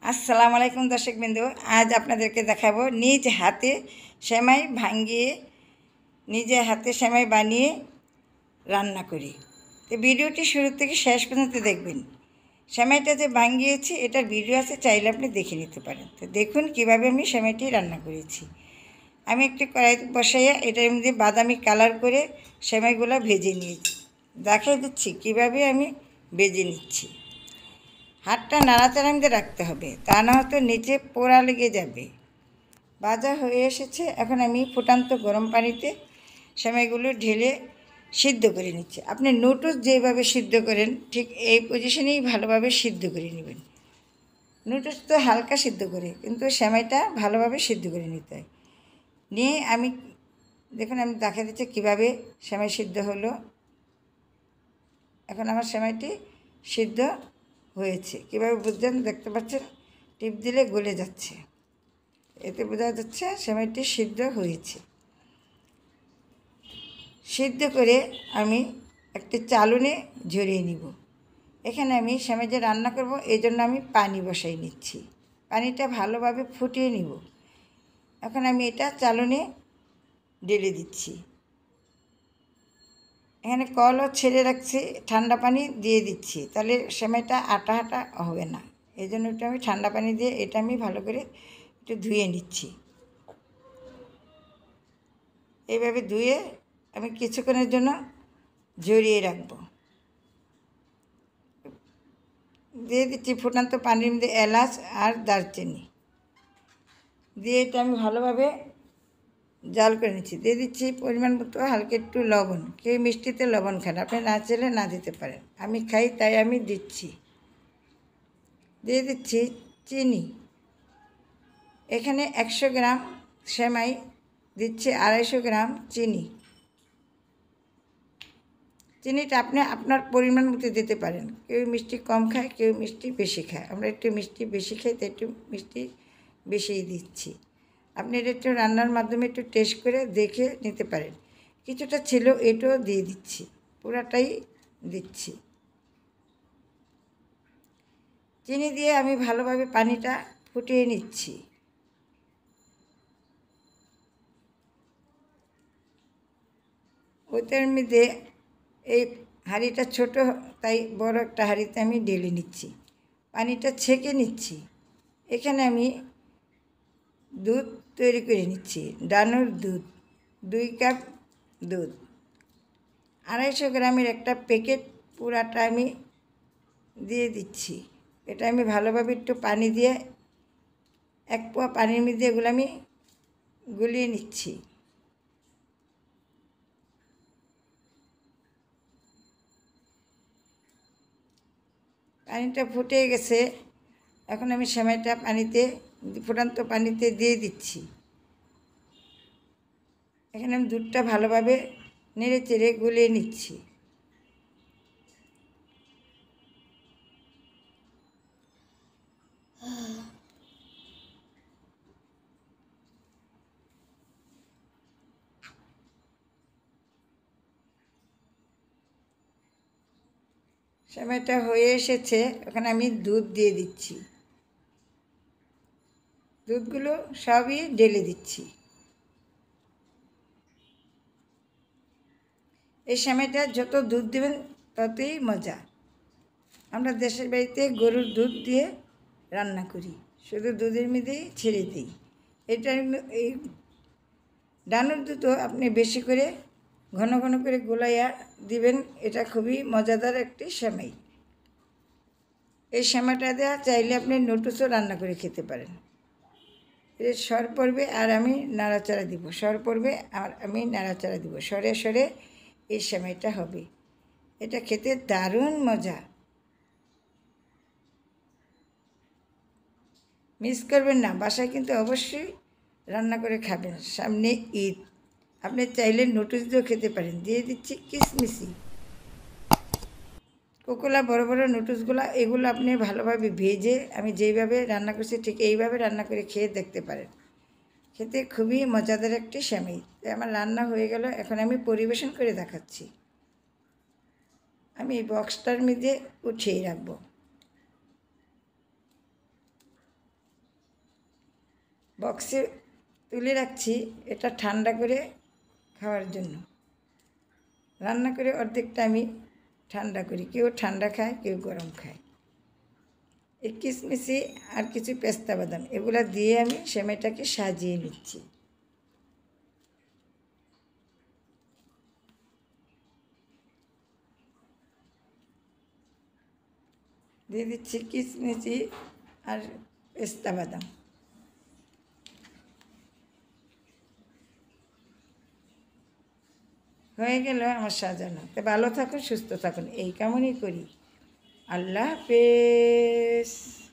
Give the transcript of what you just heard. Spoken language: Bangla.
আসসালামু আলাইকুম দর্শকবৃন্দু, আজ আপনাদেরকে দেখাবো নিজ হাতে সেমাই ভাঙিয়ে নিজে হাতে সেমাই বানিয়ে রান্না করি। তো ভিডিওটি শুরু থেকে শেষ পর্যন্ত দেখবেন। সেমাইটা যে ভাঙিয়েছি এটার ভিডিও আছে, চাইলে আপনি দেখে নিতে পারেন। তো দেখুন কিভাবে আমি সেমাইটি রান্না করেছি। আমি একটি কড়াই বসাইয়া এটার মধ্যে বাদামি কালার করে সেমাইগুলো ভেজে নিয়েছি। দেখাই দিচ্ছি কিভাবে আমি ভেজে নিচ্ছি। হাতটা নাড়াচাড়া মধ্যে রাখতে হবে, তা না হয়তো নিচে পোড়া লেগে যাবে। ভাজা হয়ে এসেছে, এখন আমি ফুটান্ত গরম পানিতে সেমাইগুলো ঢেলে সিদ্ধ করে নিচ্ছি। আপনি নুডলস যেভাবে সিদ্ধ করেন ঠিক এই পজিশনেই ভালোভাবে সিদ্ধ করে নেবেন। নুডলস তো হালকা সিদ্ধ করে, কিন্তু সেমাইটা ভালোভাবে সিদ্ধ করে নিতে হয়। নিয়ে আমি দেখুন আমি দেখা দিচ্ছি কীভাবে সেমাই সিদ্ধ হলো। এখন আমার সেমাইটি সিদ্ধ হয়েছে। কীভাবে বুঝছেন দেখতে পাচ্ছেন, টিপ দিলে গলে যাচ্ছে, এতে বোঝা যাচ্ছে সেমাইটি সিদ্ধ হয়েছে। সিদ্ধ করে আমি একটি চালুনে ঝরিয়ে নিব। এখানে আমি সেমাই যে রান্না করব এই জন্য আমি পানি বসাই নিচ্ছি। পানিটা ভালোভাবে ফুটিয়ে নিব। এখন আমি এটা চালুনে ঢেলে দিচ্ছি। এখানে কলও ছেড়ে রাখছি, ঠান্ডা পানি দিয়ে দিচ্ছি, তাহলে সেমাইটা আটা আটা হবে না। এই জন্য একটু আমি ঠান্ডা পানি দিয়ে এটা আমি ভালো করে একটু ধুয়ে নিচ্ছি। এইভাবে ধুয়ে আমি কিছুক্ষণের জন্য ঝরিয়ে রাখবো। দিয়ে দিচ্ছি ফুটান্ত পানির মধ্যে এলাচ আর দারচিনি দিয়ে এটা আমি ভালোভাবে জাল করে নিচ্ছি। দিয়ে দিচ্ছি পরিমাণ মতো হালকা একটু লবণ। কেউ মিষ্টিতে লবণ খান, আপনি না চাইলে না দিতে পারেন, আমি খাই তাই আমি দিচ্ছি। দিয়ে দিচ্ছি চিনি। এখানে 100 গ্রাম সেমাই দিচ্ছি 250 গ্রাম চিনি। চিনিটা আপনি আপনার পরিমাণ মতো দিতে পারেন। কেউ মিষ্টি কম খায়, কেউ মিষ্টি বেশি খায়। আমরা একটু মিষ্টি বেশি খাই, তাই একটু মিষ্টি বেশিই দিচ্ছি। আপনি এটা একটু রান্নার মাধ্যমে একটু টেস্ট করে দেখে নিতে পারেন। কিছুটা ছিল, এটাও দিয়ে দিচ্ছি, পুরাটাই দিচ্ছি। চিনি দিয়ে আমি ভালোভাবে পানিটা ফুটিয়ে নিচ্ছি। ওইটার মধ্যে এই হাঁড়িটা ছোট, তাই বড় একটা হাঁড়িতে আমি ঢেলে নিচ্ছি, পানিটা ছেঁকে নিচ্ছি। এখানে আমি দুধ তৈরি করে নিচ্ছি। ডানোর দুধ 2 কাপ দুধ, 250 গ্রামের একটা প্যাকেট পুরাটা আমি দিয়ে দিচ্ছি। এটা আমি ভালোভাবে একটু পানি দিয়ে 1 পোয়া পানির মধ্যে এগুলো আমি গুলিয়ে নিচ্ছি। পানিটা ফুটে গেছে, এখন আমি সেমাইটা পানিতে ফুটান্ত পানিতে দিয়ে দিচ্ছি। এখানে আমি দুধটা ভালোভাবে নেড়ে চেড়ে গুলিয়ে নিচ্ছি। সেমাইটা হয়ে এসেছে, ওখানে আমি দুধ দিয়ে দিচ্ছি। দুধগুলো সবই ঢেলে দিচ্ছি। এই সেমাইটা যত দুধ দেবেন ততই মজা। আমরা দেশের বাড়িতে গরুর দুধ দিয়ে রান্না করি, শুধু দুধের মধ্যেই ছেড়ে দিই। এটা এই ডানোর দুধও আপনি বেশি করে ঘন ঘন করে গোলাইয়া দিবেন, এটা খুবই মজাদার একটি সেমাই। এই সেমাইটা দেওয়া চাইলে আপনি নুডলসও রান্না করে খেতে পারেন। এর সর পড়বে আর আমি নাড়াচাড়া দিব, সর পড়বে আর আমি নাড়াচাড়া দিব, সরে সরে এই সেমাইটা হবে। এটা খেতে দারুণ মজা, মিস করবেন না। বাসায় কিন্তু অবশ্যই রান্না করে খাবেন, সামনে ঈদ। আপনি চাইলে নুডলস দিয়েও খেতে পারেন। দিয়ে দিচ্ছি কিশমিশি, কোকোলা বড় বড় নুডলসগুলো, এগুলো আপনি ভালোভাবে ভেজে আমি যেইভাবে রান্না করছি ঠিক এইভাবে রান্না করে খেয়ে দেখতে পারেন। খেতে খুবই মজাদার একটি সেমাই। আমার রান্না হয়ে গেল, এখন আমি পরিবেশন করে দেখাচ্ছি। আমি এই বক্সটার মধ্যে উঠিয়ে রাখবো। বক্সে তুলে রাখছি, এটা ঠান্ডা করে খাওয়ার জন্য। রান্না করে অর্ধেকটা আমি ঠান্ডা করি, কেউ ঠান্ডা খায়, কেউ গরম খায়। এই কিশমিশি আর কিছু পেস্তা বাদাম এগুলা দিয়ে আমি সেমাইটাকে সাজিয়ে নিচ্ছি। দিয়ে দিচ্ছি কিশমিশি আর পেস্তা বাদাম। হয়ে গেল আমার সাজানো। তো ভালো থাকুন, সুস্থ থাকুন, এই কামনই করি। আল্লাহ হাফেজ।